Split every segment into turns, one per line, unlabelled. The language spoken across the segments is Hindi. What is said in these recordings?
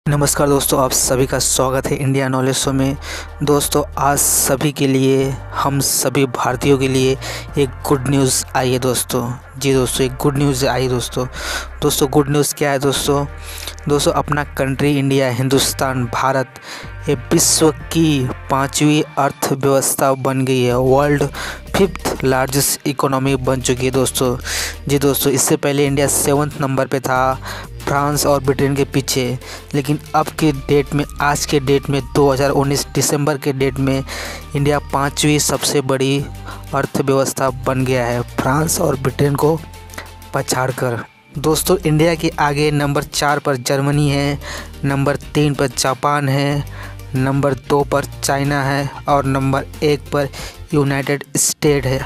नमस्कार दोस्तों, आप सभी का स्वागत है इंडिया नॉलेज शो में। दोस्तों, आज सभी के लिए, हम सभी भारतीयों के लिए एक गुड न्यूज़ आई है दोस्तों। जी दोस्तों, एक गुड न्यूज़ आई है दोस्तों। गुड न्यूज़ क्या है दोस्तों? अपना कंट्री इंडिया, हिंदुस्तान, भारत ये विश्व की 5वीं अर्थव्यवस्था बन गई है। वर्ल्ड 5th लार्जेस्ट इकोनॉमी बन चुकी है दोस्तों। जी दोस्तों, इससे पहले इंडिया 7th नंबर पे था, फ्रांस और ब्रिटेन के पीछे। लेकिन अब के डेट में, आज के डेट में 2019 दिसंबर के डेट में इंडिया 5वीं सबसे बड़ी अर्थव्यवस्था बन गया है, फ्रांस और ब्रिटेन को पछाड़कर। दोस्तों, इंडिया के आगे नंबर 4 पर जर्मनी है, नंबर 3 पर जापान है, नंबर 2 पर चाइना है और नंबर 1 पर यूनाइटेड स्टेट है।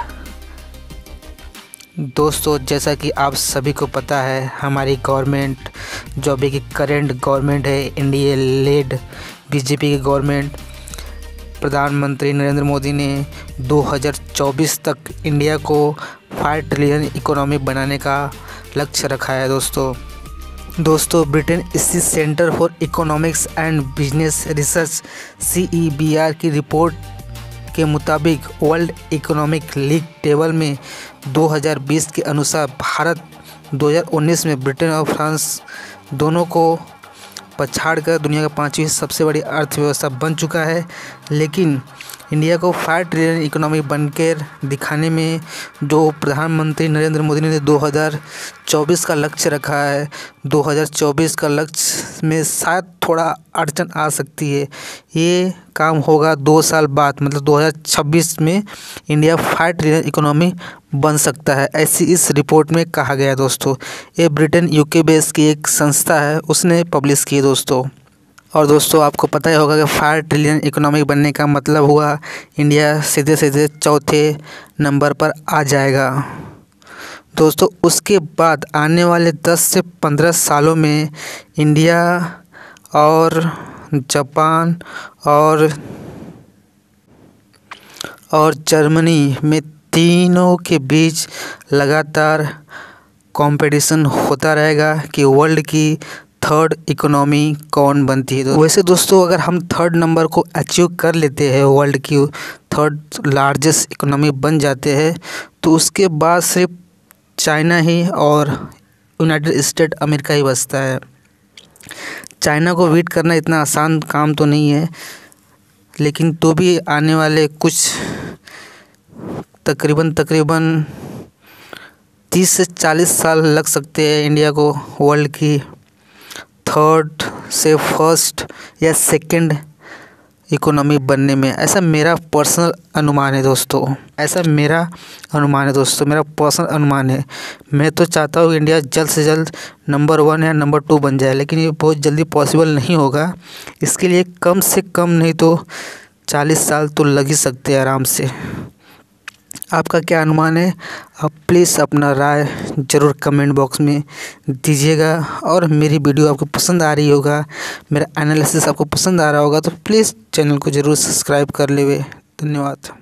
दोस्तों, जैसा कि आप सभी को पता है, हमारी गवर्नमेंट जो अभी की करेंट गवर्नमेंट है, इंडिया लेड बीजेपी की गवर्नमेंट, प्रधानमंत्री नरेंद्र मोदी ने 2024 तक इंडिया को 5 ट्रिलियन इकोनॉमी बनाने का लक्ष्य रखा है दोस्तों। ब्रिटेन स्थित Centre for Economics and Business Research CEBR की रिपोर्ट के मुताबिक वर्ल्ड इकोनॉमिक लीग टेबल में 2020 के अनुसार भारत 2019 में ब्रिटेन और फ्रांस दोनों को पछाड़कर दुनिया का 5वीं सबसे बड़ी अर्थव्यवस्था बन चुका है। लेकिन इंडिया को 5 ट्रिलियन इकोनॉमी बनकर दिखाने में जो प्रधानमंत्री नरेंद्र मोदी ने 2024 का लक्ष्य रखा है, 2024 का लक्ष्य में शायद थोड़ा अड़चन आ सकती है। ये काम होगा 2 साल बाद, मतलब 2026 में इंडिया 5 ट्रिलियन इकोनॉमी बन सकता है, ऐसी इस रिपोर्ट में कहा गया दोस्तों। ये ब्रिटेन UK बेस की एक संस्था है, उसने पब्लिश की दोस्तों। और दोस्तों, आपको पता ही होगा कि 5 ट्रिलियन इकोनॉमी बनने का मतलब हुआ इंडिया सीधे सीधे चौथे नंबर पर आ जाएगा दोस्तों। उसके बाद आने वाले 10 से 15 सालों में इंडिया और जापान और जर्मनी में तीनों के बीच लगातार कंपटीशन होता रहेगा कि वर्ल्ड की 3rd इकोनॉमी कौन बनती है। वैसे दोस्तों, अगर हम 3rd नंबर को अचीव कर लेते हैं, वर्ल्ड की 3rd लार्जेस्ट इकोनॉमी बन जाते हैं, तो उसके बाद सिर्फ चाइना ही और यूनाइटेड स्टेट अमेरिका ही बचता है। चाइना को बीट करना इतना आसान काम तो नहीं है, लेकिन तो भी आने वाले कुछ तकरीबन 30 से 40 साल लग सकते हैं इंडिया को वर्ल्ड की 3rd से 1st या 2nd इकोनॉमी बनने में। ऐसा मेरा पर्सनल अनुमान है दोस्तों, मेरा पर्सनल अनुमान है। मैं तो चाहता हूँ इंडिया जल्द से जल्द नंबर 1 या नंबर 2 बन जाए, लेकिन ये बहुत जल्दी पॉसिबल नहीं होगा। इसके लिए कम से कम नहीं तो 40 साल तो लग ही सकते हैं आराम से। आपका क्या अनुमान है? आप प्लीज़ अपना राय ज़रूर कमेंट बॉक्स में दीजिएगा। और मेरी वीडियो आपको पसंद आ रही होगा, मेरा एनालिसिस आपको पसंद आ रहा होगा, तो प्लीज़ चैनल को ज़रूर सब्सक्राइब कर लेवे। धन्यवाद।